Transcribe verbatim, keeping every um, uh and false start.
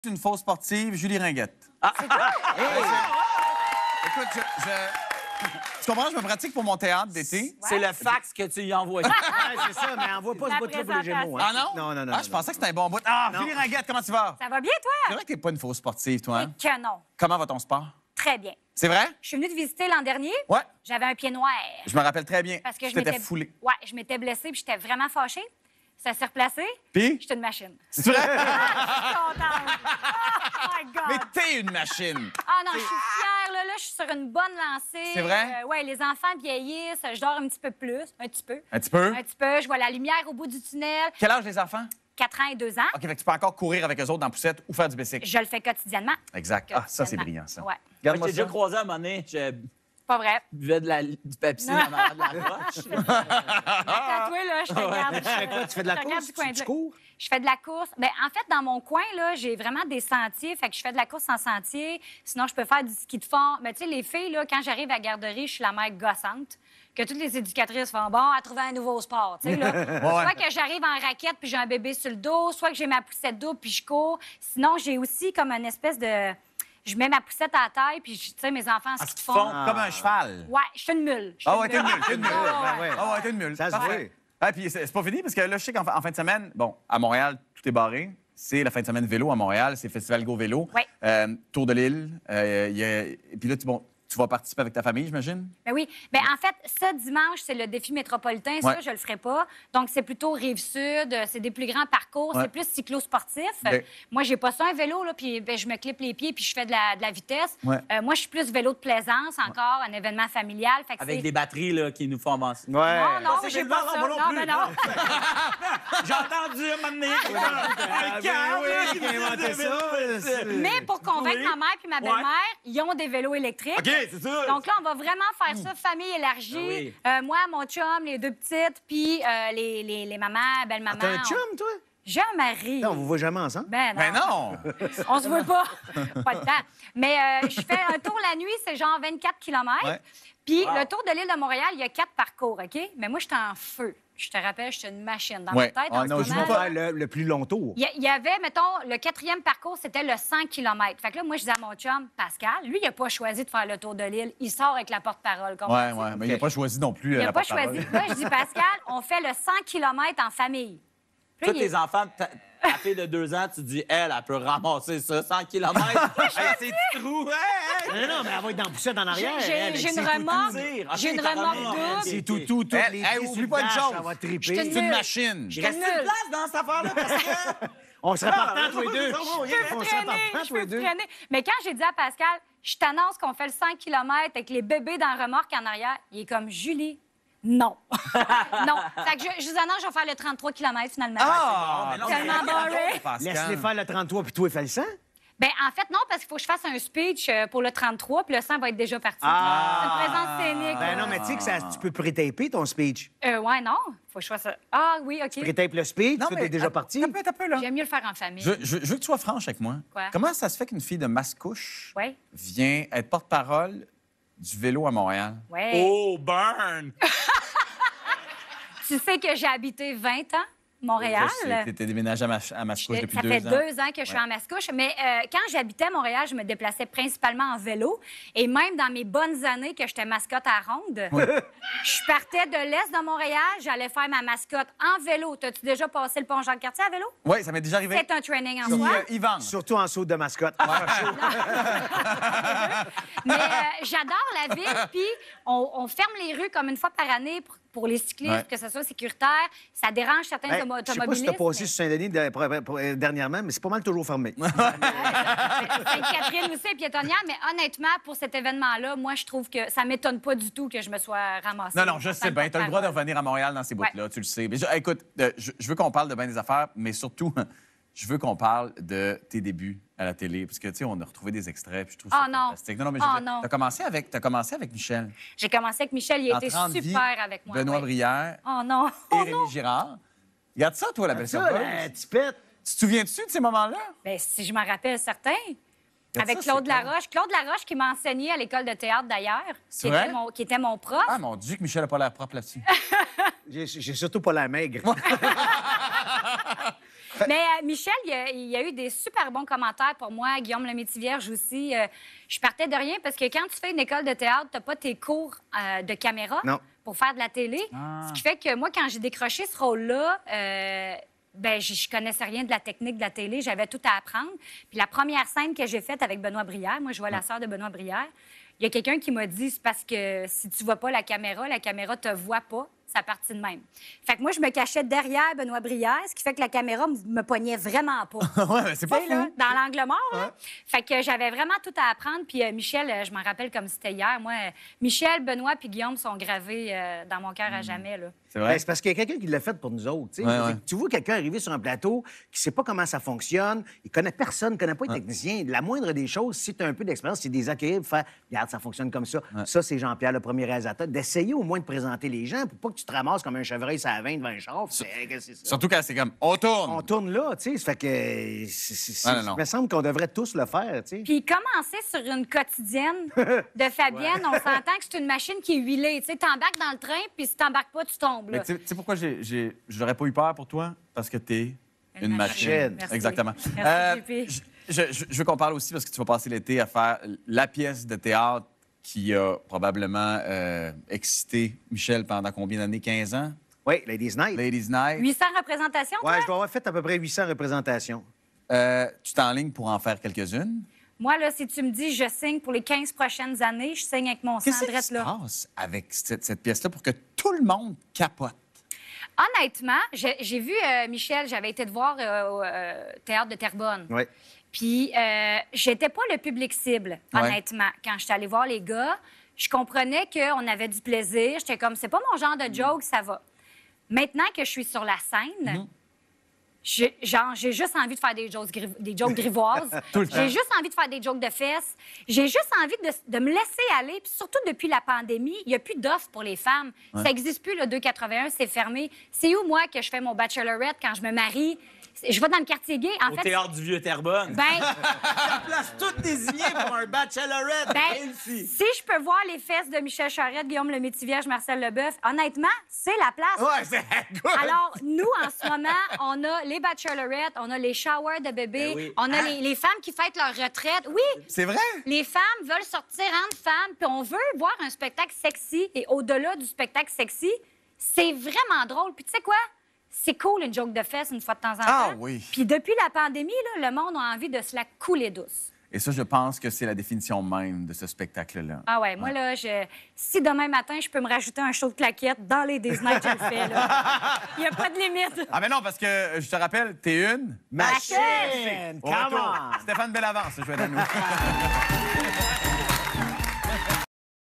Une fausse sportive, Julie Ringuette. Ah. Hey. Écoute, je, je... tu comprends, je me pratique pour mon théâtre d'été. C'est le fax que tu y envoies. Ouais, c'est ça, mais envoie pas ce bout-là pour les Gémeaux. Hein. Ah non? Non, non, non. Ah, non, je non. pensais que c'était un bon bout. Ah, Non. Julie Ringuette, comment tu vas? Ça va bien, C'est toi? vrai que t'es pas une fausse sportive, toi, hein? Que non. Comment va ton sport? Très bien. C'est vrai? Je suis venue te visiter l'an dernier. Ouais. J'avais un pied noir. Je me rappelle très bien. Parce que je tu t'étais m'étais foulé. Ouais, je m'étais blessée puis j'étais vraiment fâchée. Ça s'est replacé. Puis? J'étais une machine. C'est vrai? Je suis contente. Oh my God. Mais t'es une machine. Ah non, je suis fière. Là, là, je suis sur une bonne lancée. C'est vrai? Euh, ouais, les enfants vieillissent. Je dors un petit peu plus. Un petit peu. Un petit peu? Un petit peu. Je vois la lumière au bout du tunnel. Quel âge les enfants? quatre ans et deux ans. OK, fait que tu peux encore courir avec eux autres dans la poussette ou faire du bicycle. Je le fais quotidiennement. Exact. Ah, ça, c'est Quotidiennement. brillant, ça. Ouais. J'ai Regarde-moi déjà ça. croisé à un moment donné, je Pas vrai. buvais de la, du Pepsi dans la, de la roche. Tatoué, là, je te regarde. Tu fais quoi? Tu fais de la Je te regarde course? du coin Tu, de tu l'œil. cours? Je fais de la course. Bien, en fait, dans mon coin, là, j'ai vraiment des sentiers. Fait que je fais de la course en sentier. Sinon, je peux faire du ski de fond. Mais tu sais, les filles, là, quand j'arrive à la garderie, je suis la mère gossante. Que toutes les éducatrices font bon, à trouver un nouveau sport. Tu sais, là. Soit que j'arrive en raquette puis j'ai un bébé sur le dos, soit que j'ai ma poussette d'eau puis je cours. Sinon, j'ai aussi comme une espèce de. Je mets ma poussette à la taille puis, tu sais, mes enfants en ski de fond. Fond comme un cheval. Ouais, je suis une mule. Je suis Ah ouais, t'es une mule, t'es une mule. Ouais, ouais. Ah ouais, t'es une mule. Ça se Parfait. voit. Ah, puis c'est c'est pas fini, parce que là, je sais qu'en fin- en fin de semaine, bon, à Montréal, tout est barré. C'est la fin de semaine vélo à Montréal, c'est Festival Go Vélo. Oui. Euh, Tour de l'île. euh, il y a- Et puis là, tu, bon, tu vas participer avec ta famille, j'imagine? Ben oui. Ben en fait, ça, dimanche, c'est le défi métropolitain. Ça, Ouais. je le ferai pas. Donc, c'est plutôt Rive-Sud. euh, C'est des plus grands parcours. Ouais. C'est plus cyclo-sportif. OK. Euh, Moi, j'ai pas ça, un vélo, là, puis ben, je me clip les pieds puis je fais de la, de la vitesse. Ouais. Euh, moi, je suis plus vélo de plaisance, encore, un événement familial. Fait que Avec c'est- des batteries là, qui nous font avancer. Ouais. Non, non, c'est j'ai des- pas non, ça. moi non Non, plus. mais non. J'ai entendu un moment donné. Ah, ben oui, qui a inventé ça. Mais pour convaincre Oui. ma mère puis ma Ouais. belle-mère, ils ont des vélos électriques. OK, c'est ça. Donc là, on va vraiment faire ça, famille élargie. Ah oui. Euh, moi, mon chum, les deux petites, puis euh, les, les, les mamans, belle-maman. T'as un on- chum, toi? J'ai un mari. Non, on vous voit jamais ensemble. Ben non. Ben non! On se voit pas. Pas de temps. Mais euh, je fais un tour la nuit, c'est genre vingt-quatre kilomètres. Ouais. Puis Wow. le tour de l'île de Montréal, il y a quatre parcours, OK? Mais moi, j'étais en feu. Je te rappelle, j'étais une machine. Dans Ouais. ma tête, Ah en non, ce je moment, vois On va faire le, le plus long tour. il y, a- il y avait, mettons, le quatrième parcours, c'était le cent kilomètres. Fait que là, moi, je disais à mon chum, Pascal, lui, il n'a pas choisi de faire le tour de l'île. Il sort avec la porte-parole. Ouais, comprends-tu? ouais, mais il n'a pas choisi non plus. Il euh, n'a la pas porte-parole. choisi. Là, je dis, Pascal, on fait le cent kilomètres en famille. Puis Tous là, il est- tes enfants, ta, ta fille de deux ans, tu dis, elle, elle peut ramasser ça, cent kilomètres. Hey, c'est du trou. Hey, hey. Non, non, mais elle va être dans la poussette en arrière. J'ai- elle, j'ai c'est une tout, remorque. tout. dire. OK, J'ai une t'as remorque ramené, double. C'est tout, tout, tout. Elle- Les elle, pieds oublie sur le pas une dash, chose. Ça va triper. Je te C'est une Nul. machine. Je Reste nul. une place dans cette affaire-là parce que. On serait partants tous les deux. Je On peux serait freiner, partants je tous les peux deux. freiner. Mais quand j'ai dit à Pascal, je t'annonce qu'on fait le cent kilomètres avec les bébés dans la remorque en arrière, il est comme, Julie, non. non. Fait que je, je vous annonce, je vais faire le trente-trois kilomètres finalement. Ah! mais non, Tellement barré. Pascal. Laisse-les faire le trente-trois, puis toi, fais le cent. Ben en fait, non, parce qu'il faut que je fasse un speech euh, pour le trente-trois, puis le cent va être déjà parti. Ah! C'est une présence scénique. Ben non, mais tu sais que ça, tu peux pré-taper ton speech. Euh, ouais, non. Faut que je fasse ça. Ah oui, OK. Pré-tape le speech, Non, tout mais est déjà parti. Un peu, un peu, là. J'aime mieux le faire en famille. Je, je- je veux que tu sois franche avec moi. Quoi? Comment ça se fait qu'une fille de Mascouche Oui, vient être porte-parole du vélo à Montréal? oui. Oh, burn! Tu sais que j'ai habité vingt ans, Montréal. Je sais, t'étais déménagé à, Mas- à Mascouche Je- depuis ça deux fait ans. deux ans que je suis Ouais. en Mascouche. Mais euh, quand j'habitais à Montréal, je me déplaçais principalement en vélo. Et même dans mes bonnes années que j'étais mascotte à ronde, je partais de l'est de Montréal, j'allais faire ma mascotte en vélo. T'as-tu déjà passé le pont Jean-Cartier à vélo? Oui, ça m'est déjà arrivé. C'est un training en Puis, soi. euh, Yvan. Surtout en saut de mascotte. Mais euh, j'adore la ville. Puis on, on ferme les rues comme une fois par année pour, pour les cyclistes, Ouais. que ce soit sécuritaire. Ça dérange certains Hey, automo- je sais pas si automobilistes. t'as passé mais- sur Saint-Denis de- pour- pour- euh, dernièrement, mais c'est pas mal toujours fermé. Sainte-Catherine aussi est piétonnière, mais honnêtement, pour cet événement-là, moi, je trouve que ça m'étonne pas du tout que je me sois ramassée. Non, non, je en sais tant que bien. Tu as le droit de porte-parole. revenir à Montréal dans ces bouts-là, tu le sais. Mais je- écoute, euh, je, je veux qu'on parle de bien des affaires, mais surtout, je veux qu'on parle de tes débuts à la télé. Parce que, tu sais, on a retrouvé des extraits, puis je trouve ça Oh non. fantastique. Non, non, mais je Oh veux dire, non. t'as commencé avec, t'as commencé avec Michel. J'ai commencé avec Michel, il a Dans été trente super vies, avec moi. Benoît ouais. Brière Oh non! et Oh Rémi non! Girard. Regarde ça, toi, la belle Ça, surprise. la tipette. Tu te souviens-tu de ces moments-là? Bien, si je m'en rappelle certains. Regarde Avec ça, Claude c'est Laroche. Claude Laroche qui m'a enseigné à l'école de théâtre, d'ailleurs, C'est qui, vrai? était mon- qui était mon prof. Ah, mon Dieu, que Michel n'a pas l'air propre là-dessus. J'ai j'ai surtout pas la maigre. Mais euh, Michel, il y, a, il y a eu des super bons commentaires pour moi. Guillaume Lemaitre-Vierge aussi. Euh, je partais de rien parce que quand tu fais une école de théâtre, tu n'as pas tes cours euh, de caméra Non. pour faire de la télé. Ah. Ce qui fait que moi, quand j'ai décroché ce rôle-là, euh, ben, je, je connaissais rien de la technique de la télé. J'avais tout à apprendre. Puis la première scène que j'ai faite avec Benoît Brière, moi, je vois la sœur de Benoît Brière, il y a quelqu'un qui m'a dit, c'est parce que si tu vois pas la caméra, la caméra te voit pas. Ça partit de même. Fait que moi, je me cachais derrière Benoît Brière, ce qui fait que la caméra me, me poignait vraiment pas. ouais, mais c'est pas Tu sais, là, fou. dans l'angle mort. Là. Fait que j'avais vraiment tout à apprendre. Puis euh, Michel, euh, je m'en rappelle comme c'était hier. Moi, euh, Michel, Benoît puis Guillaume sont gravés euh, dans mon cœur à jamais. Là. C'est Ben, vrai? c'est parce qu'il y a quelqu'un qui l'a fait pour nous autres. tu sais. Ouais, Je veux ouais. dire, Tu vois quelqu'un arriver sur un plateau qui ne sait pas comment ça fonctionne, il connaît personne, il connaît pas les techniciens. La moindre des choses, si tu as un peu d'expérience, c'est des accueillir pour faire regarde, ça fonctionne comme ça. Ça, c'est Jean-Pierre, le premier réalisateur. D'essayer au moins de présenter les gens pour pas que tu te ramasses comme un chevreuil sur la vingt devant un char. C'est qu'est-ce que c'est ça? Surtout quand c'est comme, on tourne. On tourne là, tu sais. Ça fait que. euh, c'est- c'est- c'est- Ah, non, non. Il me semble qu'on devrait tous le faire, tu sais. Puis commencer sur une quotidienne de Fabienne, on s'entend que c'est une machine qui est huilée. Tu sais, t'embarques dans le train, puis si t'embarques pas, tu tombes. Mais Là. tu sais- tu sais pourquoi j'ai, j'ai, j'aurais pas eu peur pour toi? Parce que t'es Une une, machine. machine. Merci. Exactement. Merci, J P. je, je- je- je veux qu'on parle aussi, parce que tu vas passer l'été à faire la pièce de théâtre qui a probablement euh, excité Michel pendant combien d'années? quinze ans? Oui, Ladies Night. Ladies Night. huit cents représentations, toi? Ouais, je dois avoir fait à peu près huit cents représentations. Euh, tu t'enlignes pour en faire quelques-unes. Moi, là, si tu me dis je signe pour les quinze prochaines années, je signe avec mon sang Qu'est-ce qui drette se là. passe avec cette, cette pièce-là pour que tout le monde capote? Honnêtement, j'ai j'ai vu euh, Michel, j'avais été te voir euh, au euh, Théâtre de Terrebonne. Oui. Puis, euh, j'étais pas le public cible, Ouais. honnêtement. Quand j'étais allée voir les gars, je comprenais qu'on avait du plaisir. J'étais comme, c'est pas mon genre de joke, ça va. Maintenant que je suis sur la scène, j'ai- genre, j'ai juste envie de faire des jokes, gri- des jokes grivoises. Tout le temps. J'ai juste envie de faire des jokes de fesses. J'ai juste envie de, de me laisser aller. Puis surtout, depuis la pandémie, il n'y a plus d'offres pour les femmes. Ça n'existe plus, le deux quatre-vingt-un, c'est fermé. C'est où, moi, que je fais mon bachelorette quand je me marie? Je vais dans le quartier gay. En Au fait, théâtre du Vieux-Terrebonne. ben, La place toute désignée pour un bachelorette. Ben, Réussi. si je peux voir les fesses de Michel Charette, Guillaume Lemaitre-Vierge, Marcel Leboeuf, honnêtement, c'est la place. Ouais, c'est good. Alors, nous, en ce moment, on a les bachelorettes, on a les showers de bébés, Ben oui. on a les, les femmes qui fêtent leur retraite. Oui, C'est vrai? les femmes veulent sortir entre femmes, puis on veut voir un spectacle sexy. Et au-delà du spectacle sexy, c'est vraiment drôle. Puis tu sais quoi? C'est cool, une joke de fesses une fois de temps en temps. Ah oui. Puis depuis la pandémie, là, le monde a envie de se la couler douce. Et ça, je pense que c'est la définition même de ce spectacle-là. Ah ouais, moi, là, je... si demain matin, je peux me rajouter un show de claquettes dans les Disney, je le fais, là. Il n'y a pas de limite. Ah, mais non, parce que euh, je te rappelle, t'es une. Machine! Au Come retour, on! Stéphane Bellavance, je vais à nous.